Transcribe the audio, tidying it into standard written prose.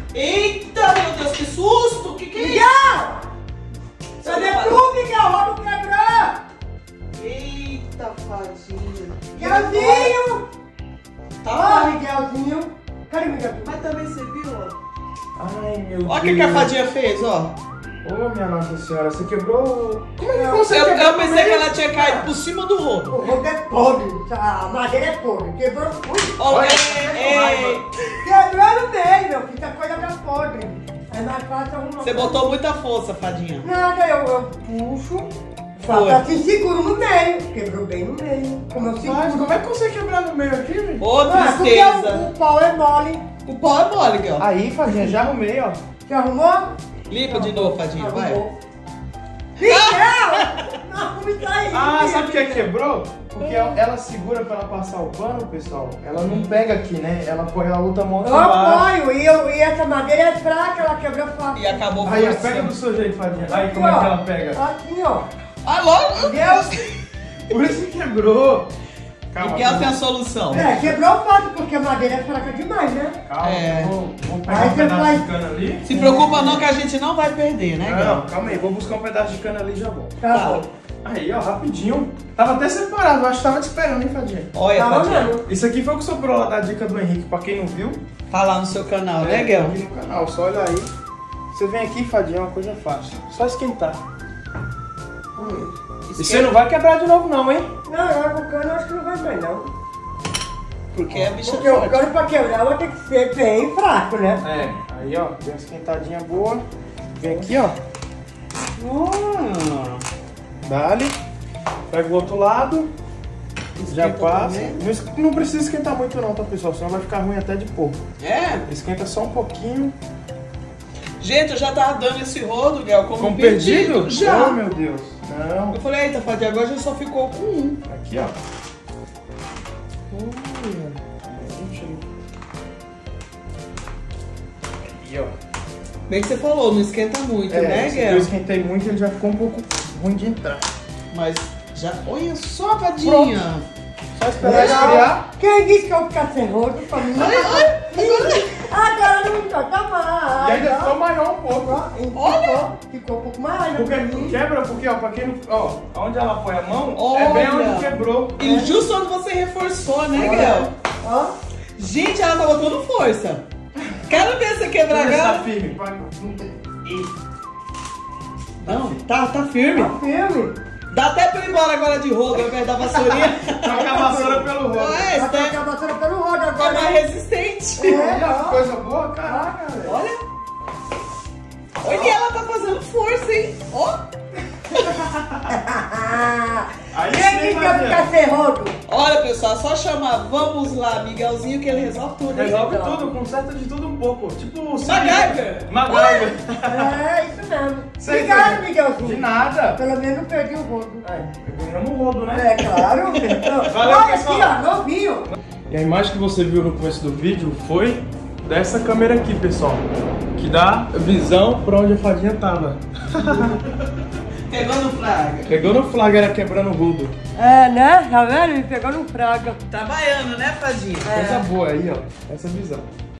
Eita, meu Deus, que susto! Que é isso? Miguel! Cadê tu, Miguel? O rodo quebrou! Eita, fadinha. Miguelzinho! Tá. Ó, Miguelzinho. Cadê o Miguel? Mas também você viu, ó. Ai, meu Deus. Olha o que a fadinha fez, ó. Ô, minha Nossa Senhora, você quebrou... Como é que Não, você Eu quebrou pensei no que meio? ela tinha caído por cima do rodo. O rodo é podre, a madeira é podre. Quebrou. Ui, Olha, raiva. quebrou no meio, meu filho. Essa coisa tá podre. É mais fácil arrumar. você botou muita força, fadinha. Nada, eu puxo. Só Foi. assim seguro no meio. Quebrou bem no meio. Como eu seguro. Mas como é que você quebrar no meio aqui, velho? Ô, Ah, porque tristeza. o pau é mole. O pau é mole, Miguel. Aí, Fadinha, já arrumei, ó. Você arrumou? Limpa de novo, fadinha, vai. Arrumou. Miguel! Não, como isso aí? Ah, sabe por que quebrou? Porque ela segura pra ela passar o pano, pessoal. Ela não pega aqui, né? Ela põe a outra mão aqui Eu embaixo. apoio. E essa madeira é fraca, ela quebrou fácil. E acabou Aí, ó, forçando. pega do seu jeito, Fadinha. Aí, como é que ela pega? Assim, ó. Ah, logo. Entendeu? Por isso que quebrou. Calma, Miguel tem a solução. É, quebrou fácil, porque a madeira é fraca demais, né? calma. É. Vou pegar Aí um você pedaço faz- de cana ali. Se preocupa não que a gente não vai perder, né, Não, Miguel? calma aí. Vou buscar um pedaço de cana ali e já volto. Tá Tá. bom. Aí, ó, rapidinho. Tava até separado. Acho que tava te esperando, hein, Fadinha? Olha, Tá fadinha. olhando. Isso aqui foi o que sobrou lá da dica do Henrique. Pra quem não viu, Tá lá no seu canal, né, tá Miguel? aqui no canal. Só olha aí. Você vem aqui, Fadinha, é uma coisa fácil. Só esquentar. E você não vai quebrar de novo, não, hein? Não, o cano eu acho que não vai bem, não. Porque a bicha Porque é o forte. cano pra quebrar vai ter que ser bem fraco, né? É. Aí, ó, deu uma esquentadinha boa. Vem aqui, ó. Dale. Pega o outro lado. Já Esquenta passa. também. Não precisa esquentar muito não, tá, pessoal? Senão vai ficar ruim até de pouco. É? Esquenta só um pouquinho. Gente, eu já tava dando esse rodo, Miguel, como Com perdido? Já. Oh, meu Deus. Não. Eu falei, eita, fadinha, agora já só ficou com um. Aqui, ó. Aí, ó. Bem que você falou, não esquenta muito, né, esse aqui eu Miguel? esquentei muito e ele já ficou um pouco ruim de entrar. Mas já. Olha só, fadinha. Só esperar esfriar. Quem disse que eu vou ficar sem rodo pra mim? Agora não tá mais. E ainda ficou maior um pouco. Olha! Ficou um pouco mais, né? Porque quebra, porque, ó, pra quem não. Ó, onde ela põe a mão, Olha. é bem onde quebrou. E justo onde você reforçou, né, Miguel? Ó, Gente, ela tá botando força. Quero ver você quebrar Tá agora. firme. Não, tá firme. tá firme. Dá até pra ir embora agora de rodo, ao invés da vassourinha. Troca a vassoura pelo rosto. Ué, Vai esse trocar a é vassoura pelo rodo agora. mais resistente. É, Olha, ó. coisa boa, caraca, velho. Olha. Olha, ela tá fazendo força, hein? Ó. Aí Quem sim, disse que eu Fadinha. ficar sem rodo? Olha, pessoal, só chamar Vamos lá, Miguelzinho, que ele resolve tudo, hein? Resolve tudo, conserta de tudo um pouco. Tipo, MacGyver. MacGyver. É, isso mesmo. Sei, Obrigado, Fadinha. De Miguelzinho. nada. Pelo menos não perdi o rodo. Ganhamos o rodo, né? É claro. Então, Valeu, olha pessoal. aqui, ó, novinho. E a imagem que você viu no começo do vídeo foi dessa câmera aqui, pessoal. Que dá visão pra onde a Fadinha tava. Pegou no flagra. Pegou no flagra quebrando o rodo. É, né? Tá vendo? Me pegou no praga. Tá baiano, né, Fadinha? Coisa boa aí, ó. Essa visão.